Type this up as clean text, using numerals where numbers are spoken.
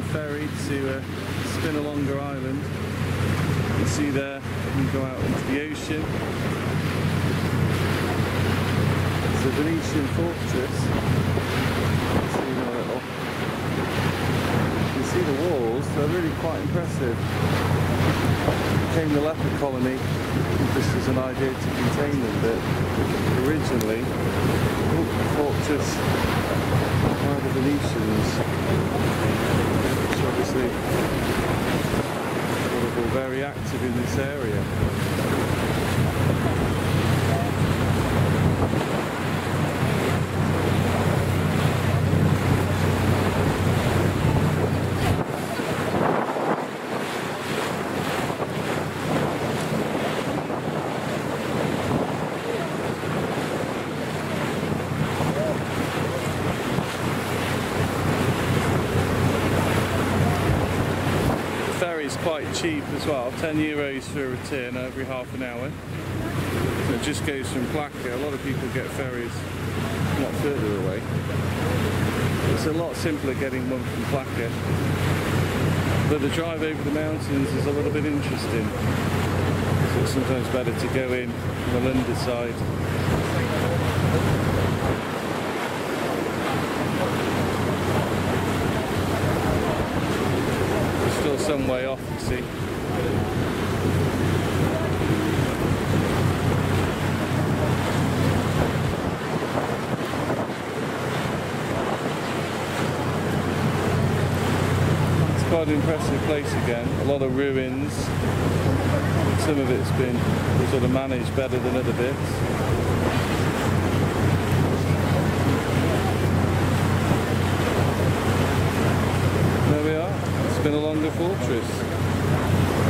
ferry to Spinalonga Island. You can see there, you can go out into the ocean. It's a Venetian fortress. You can see the walls, they're really quite impressive. It became the leper colony just as an idea to contain them, but originally the fortress by the Venetians, which obviously were very active in this area. It's quite cheap as well, €10 for a return every half an hour. So it just goes from Plaka. A lot of people get ferries a lot further away. It's a lot simpler getting one from Plaka, but the drive over the mountains is a little bit interesting. So it's sometimes better to go in from the Lunda side. Some way off, you see. It's quite an impressive place again. A lot of ruins. Some of it's been sort of managed better than other bits. Spinalonga Fortress.